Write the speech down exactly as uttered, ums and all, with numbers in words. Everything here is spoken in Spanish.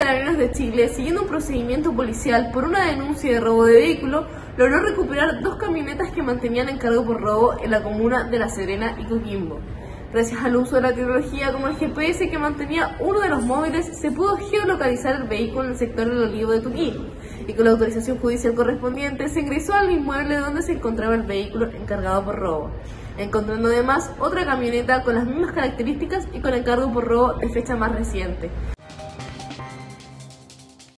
Carabineros de Chile, siguiendo un procedimiento policial por una denuncia de robo de vehículo, logró recuperar dos camionetas que mantenían en cargo por robo en la comuna de La Serena y Coquimbo. Gracias al uso de la tecnología como el G P S que mantenía uno de los móviles, se pudo geolocalizar el vehículo en el sector del Olivo de Tuquín, y con la autorización judicial correspondiente se ingresó al inmueble donde se encontraba el vehículo encargado por robo, encontrando además otra camioneta con las mismas características y con encargo por robo de fecha más reciente.